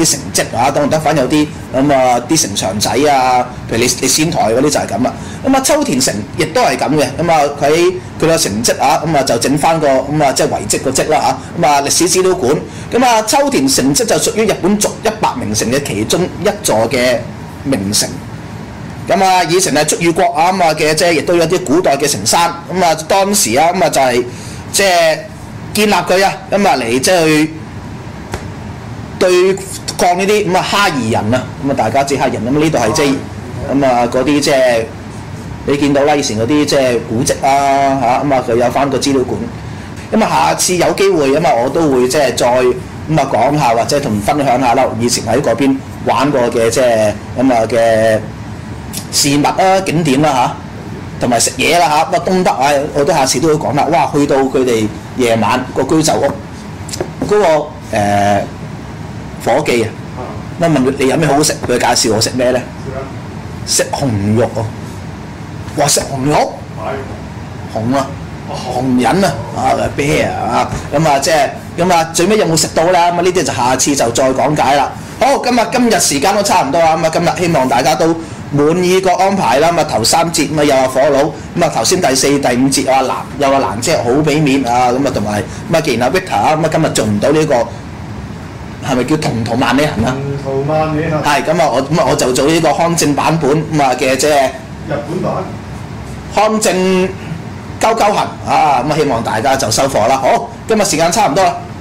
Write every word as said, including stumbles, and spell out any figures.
啲成績啊，當得翻有啲咁啊啲城牆仔啊，譬如你你仙台嗰啲就係咁啦。咁啊秋田城亦都係咁嘅，咁啊佢佢個成績啊，咁啊就整翻個咁啊即係遺跡個跡啦嚇，咁啊歷史資料館。咁啊秋田城跡就屬於日本續一百名城嘅其中一座嘅名城。咁啊以前係足羽國啊咁啊嘅即係亦都有啲古代嘅城山，咁啊當時啊咁啊就係即係建立佢啊，咁啊嚟即係去對抗呢啲咁啊哈夷人啊，咁啊大家知哈夷人咁呢度係即係咁啊嗰啲即係你見到啦，以前嗰啲即係古蹟啊嚇，咁啊佢有翻個資料館。咁啊下次有機會咁啊我都會即係再咁啊講下或者同分享下啦，以前喺嗰邊玩過嘅即係咁啊嘅事物啊景點啦嚇，同埋食嘢啦嚇。咁啊東德啊我都下次都會講啦。哇！去到佢哋夜晚個居酒屋嗰、嗰個、呃伙計啊，我問佢你有咩好食，佢介紹我食咩咧？食紅肉啊！哇！食紅肉，紅啊，紅人啊，啊啤啊，咁啊即係咁啊，最尾有冇食到咧？咁啊呢啲就下次就再講解啦。好，今日今日時間都差唔多啦，咁啊今日希望大家都滿意個安排啦。咁啊頭三節咁啊有阿火佬，咁啊頭先第四、第五節有阿蘭，有阿蘭姐好俾面啊，咁啊同埋咁啊既然阿 Victor 啊，咁啊今日做唔到呢個。係咪叫同途萬里行啊？ 同途萬里行。 係咁啊！我咁啊我就做呢個康正版本咁啊嘅即係日本版康正鳩鳩行啊！咁啊希望大家就收貨啦。好，今日時間差唔多啦。